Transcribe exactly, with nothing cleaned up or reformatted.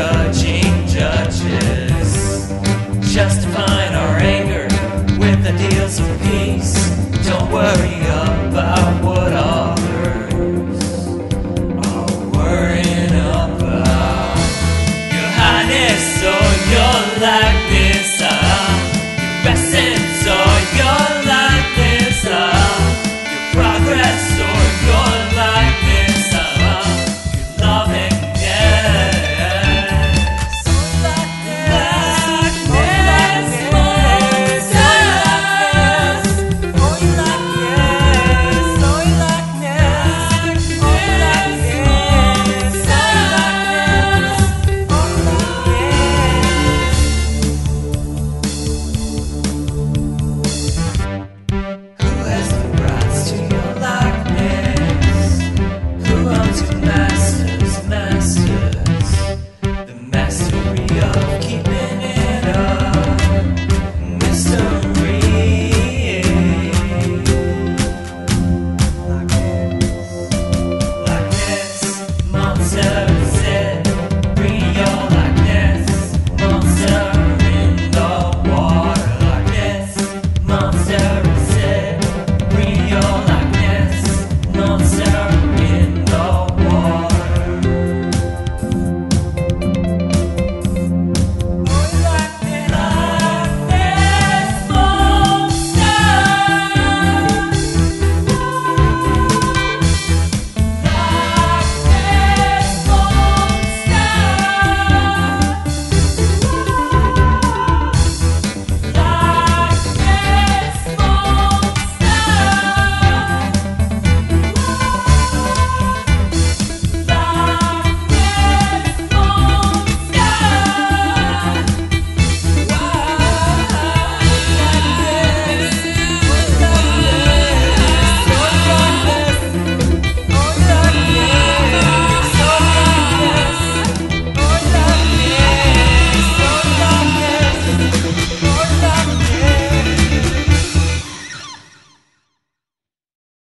judging judges, justifying our anger with ideals of peace. Don't worry about what others are worrying about. Your highness or your likeness, ah, your essence or your likeness, ah, your progress or your likeness, ah, your lovingness. Masters, masters, the mastery of